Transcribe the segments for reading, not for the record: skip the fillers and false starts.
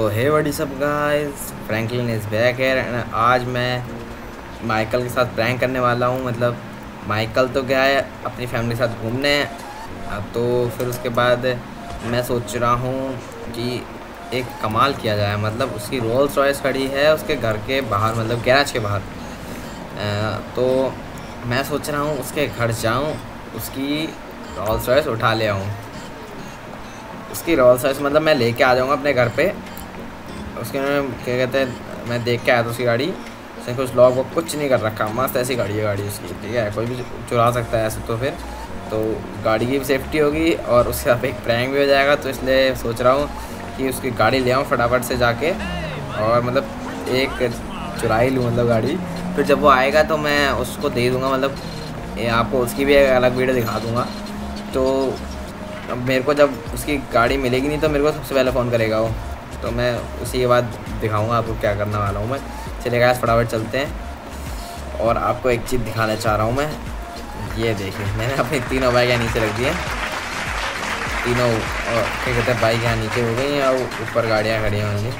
तो hey what is up guys, Franklin is back है and आज मैं माइकल के साथ प्रैंक करने वाला हूँ। मतलब माइकल तो गया है अपनी फैमिली के साथ घूमने, तो फिर उसके बाद मैं सोच रहा हूँ कि एक कमाल किया जाए। मतलब उसकी रोल्स रॉयस खड़ी है उसके घर के बाहर, मतलब गैराज के बाहर। तो मैं सोच रहा हूँ उसके घर जाऊँ, उसकी रोल्स रॉयस उठा ले आऊँ। उसकी रोल्स रॉयस मतलब मैं लेके आ जाऊँगा अपने घर पे। उसके क्या कहते हैं, मैं देख के आया था उसकी गाड़ी, उसने कुछ लॉक वॉक कुछ नहीं कर रखा, मस्त ऐसी गाड़ी है गाड़ी उसकी। ठीक है, कोई भी चुरा सकता है ऐसे, तो फिर तो गाड़ी की भी सेफ्टी होगी और उसके साथ एक प्रैंक भी हो जाएगा। तो इसलिए सोच रहा हूँ कि उसकी गाड़ी ले आऊँ फटाफट से जाके, और मतलब एक चुरा ही लूँ मतलब गाड़ी। फिर जब वो आएगा तो मैं उसको दे दूँगा, मतलब आपको उसकी भी एक अलग वीडियो दिखा दूँगा। तो अब मेरे को जब उसकी गाड़ी मिलेगी नहीं तो मेरे को सबसे पहले फ़ोन करेगा वो, तो मैं उसी के बाद दिखाऊंगा आपको क्या करने वाला हूँ मैं। चलिए गाइस फटाफट चलते हैं और आपको एक चीज़ दिखाना चाह रहा हूँ मैं। ये देखिए, मैंने अपनी तीनों बाइक यहाँ नीचे रख दी हैं, तीनों क्या कहते हैं बाइक यहाँ नीचे हो गई हैं और ऊपर गाड़ियाँ खड़ी हैं होंगी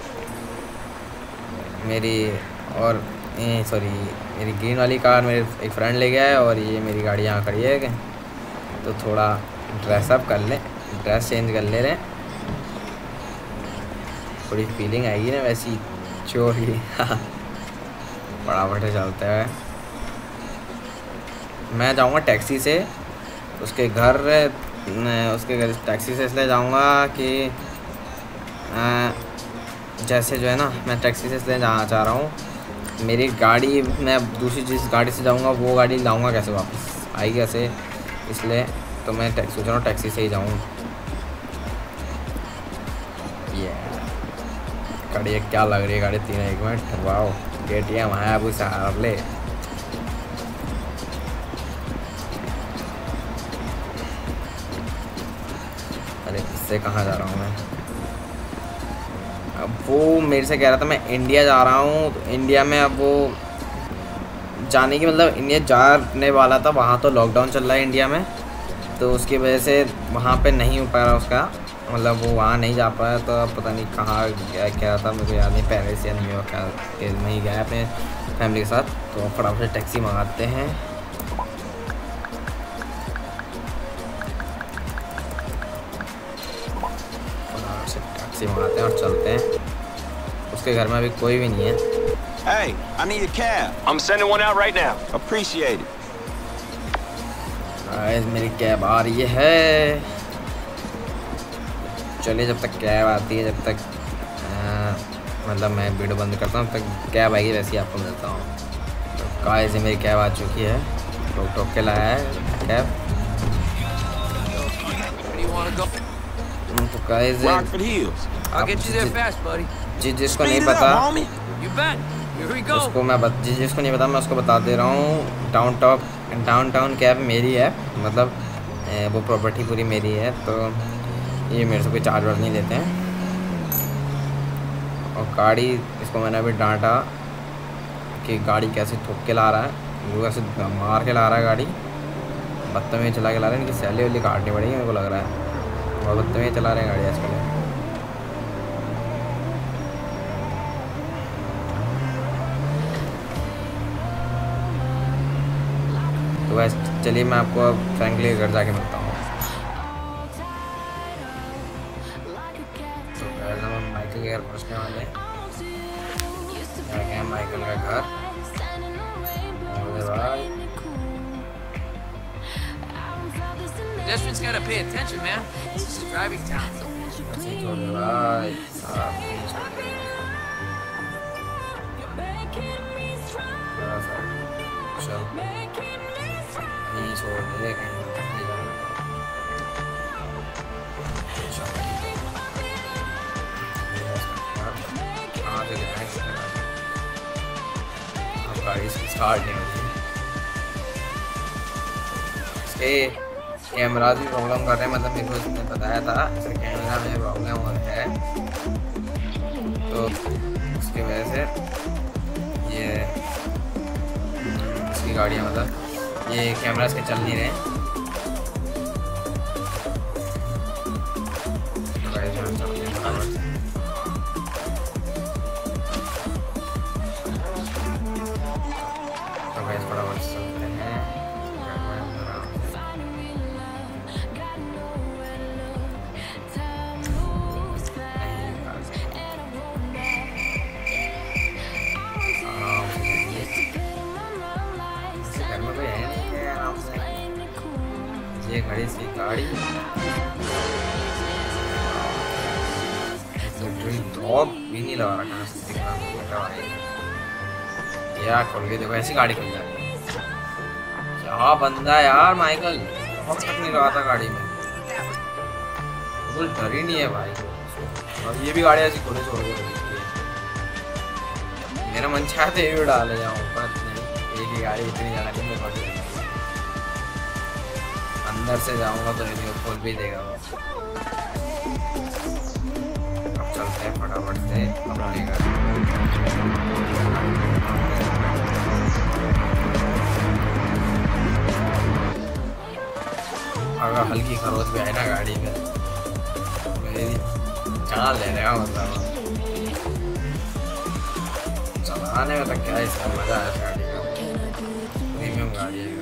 मेरी। और सॉरी, मेरी ग्रीन वाली कार मेरे एक फ्रेंड ले गया है और ये मेरी गाड़ी यहाँ खड़ी है। तो थोड़ा ड्रेसअप कर लें, ड्रेस चेंज कर ले रहे, थोड़ी फीलिंग आएगी ना वैसी चोरी। बड़ा बड़े चलते हैं। मैं जाऊंगा टैक्सी से उसके घर टैक्सी से इसलिए जाऊंगा कि जैसे जो है ना, मैं टैक्सी से इसलिए जाना चाह रहा हूँ। मेरी गाड़ी, मैं दूसरी जिस गाड़ी से जाऊंगा वो गाड़ी लाऊंगा कैसे वापस आएगी कैसे, इसलिए तो मैं सोच रहा हूँ टैक्सी से ही जाऊँ। ये गाड़ी क्या लग रही है गाड़ी, 3 मिनट, वाओ KTM है अभी सहारा ले। अरे इससे कहाँ जा रहा हूँ मैं? अब वो मेरे से कह रहा था मैं इंडिया जा रहा हूँ, तो इंडिया में अब वो जाने की मतलब इंडिया जाने वाला था, वहाँ तो लॉकडाउन चल रहा है इंडिया में, तो उसकी वजह से वहाँ पे नहीं हो पा रहा उसका, मतलब वो वहाँ नहीं जा पाया। तो अब पता नहीं कहाँ गया, क्या था मेरे को याद नहीं, पेरिस या न्यूयॉर्क क्या नहीं गया अपने फैमिली के साथ। तो फटाफट से टैक्सी मंगाते हैं। फटाफट से टैक्सी मंगाते हैं और चलते हैं। उसके घर में अभी कोई भी नहीं है। Hey, I need a cab. I'm sending one out right now. Appreciate it. मेरी कैब आ रही है। चलिए जब तक कैब आती है, जब तक मतलब मैं वीडियो बंद करता हूँ, तब तक कैब आएगी वैसे ही आपको मिलता हूँ। तो गाइस मेरी कैब आ चुकी है, ठोक के लाया है कैब। तो गाइस जिसको नहीं पता उसको जिसको नहीं पता मैं उसको बता दे रहा हूँ। डाउनटाउन कैब मेरी है, मतलब वो प्रॉपर्टी पूरी मेरी है, तो ये मेरे से कोई चार्ज वार्ज नहीं लेते हैं। और गाड़ी, इसको मैंने अभी डांटा कि गाड़ी कैसे ठोक के ला रहा है, वो कैसे मार के ला रहा है गाड़ी, बदतमीज़ी चला के ला रहा है। इनकी सैली वाली काटनी पड़ेगी मेरे को लग रहा है, बहुत बदतमीज़ी चला रहे हैं गाड़ी आजकल। तो वैसे चलिए मैं आपको अब फ्रैंकली घर जाके मिलता हूँ। तो हम माइकल के घर पहुँचने वाले हैं। माइकल का घर Pedestrians gotta pay attention, man. This is driving town. गाड़ी स्टार्ट नहीं होती, इसके कैमरा भी प्रॉब्लम कर रहे हैं, मतलब मेरे को उसने बताया था इसके कैमरा में प्रॉब्लम हो रहा है, तो उसकी वजह से ये इसकी गाड़ियाँ, मतलब ये कैमरा इसके चल नहीं रहे। तो गाइस फटाफट चलते हैं। घर में कोई है नहीं है, आराम से ये घड़ी सी गाड़ी ड्रॉप भी नहीं लगा रखा है। क्या खोल के देखो, ऐसी गाड़ी खुल जाती है। क्या बंदा यार माइकल, बहुत तक नहीं रहा था गाड़ी में, बिल्कुल डर ही नहीं है भाई। और ये भी गाड़ी ऐसी खुले छोड़ के मेरा मन चाहते ये भी डाले जाऊँ, पर नहीं, एक ही गाड़ी इतनी ज़्यादा नहीं पड़ जाएगी। अंदर से जाऊँगा तो ये खोल भी देगा वो। अब चलते हैं फटाफट से अपने घर। अगर हल्की खरोच भी आए ना गाड़ी में, मेरी जान ले रहा मतलब चलाने में तो क्या इसका मजा है। गाड़ी का प्रीमियम गाड़ी है।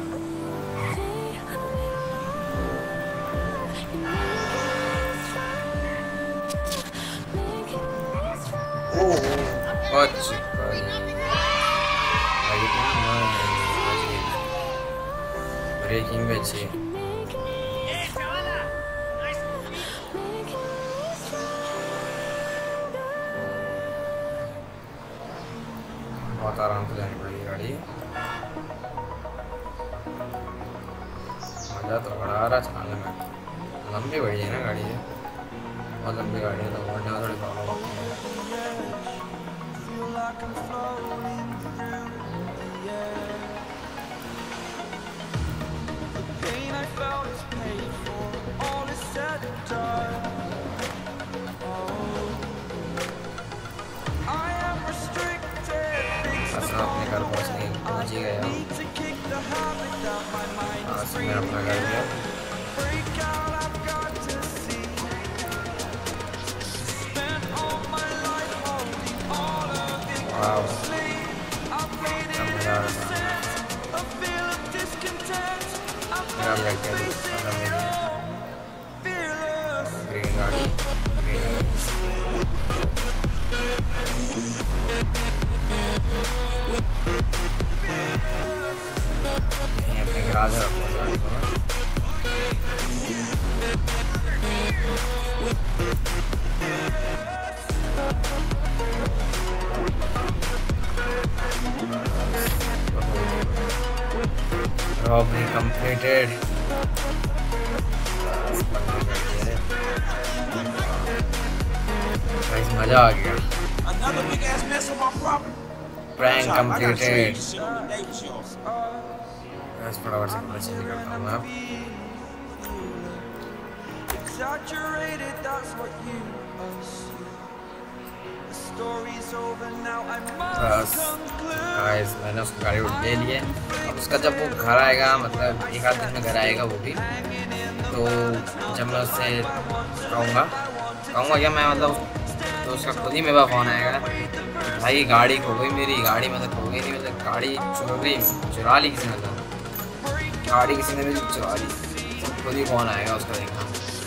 ब्रेकिंग भी अच्छी है। बहुत आराम से जानी पड़ेगी गाड़ी। मज़ा तो बड़ा आ रहा चलाने में। लंबी बड़ी है ना गाड़ी है, बहुत लंबी गाड़ी है, तो बढ़ने में थोड़ी प्रॉब्लम होती है। अपने घर पहुँच ही गया। मैं अपना घर गया। ग्रीन गाड़ी अपने गराज में robbery completed. Guys, मजा आ गया। Prank completed. Guys, फटाफट से पीछे निकलता हूँ अब। गाइस मैंने उसको गाड़ी ले लिए। अब उसका जब वो घर आएगा, मतलब एक आध दिन में घर आएगा वो भी, तो जब मैं उससे कहूँगा क्या मैं मतलब तो उसका खुद ही मेरे पास फ़ोन आएगा, भाई गाड़ी खो गई मेरी, गाड़ी मतलब खो गई नहीं, मतलब गाड़ी चुरा ली किसी ने, तो गाड़ी किसी ने भी चुरा ली, तो खुद ही फ़ोन आएगा उसका, देखना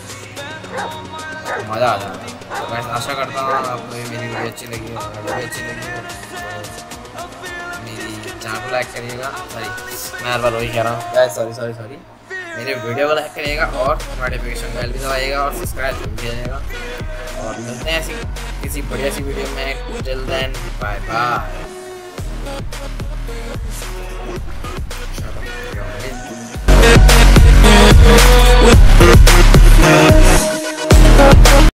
मज़ा आ जाता है। तो मैं आशा करता हूँ आपको मेरी वीडियो अच्छी लगी हो, अच्छी लगी हो तो मेरी चैनल को लाइक करिएगा। सॉरी मैं हर बार वही कह रहा हूँ, सॉरी मेरे वीडियो को लाइक करिएगा और नोटिफिकेशन बेल भी दबाइएगा और सब्सक्राइब भी कीजिएगा। और मिलते हैं ऐसी किसी बढ़िया सी वीडियो में। Till then bye bye.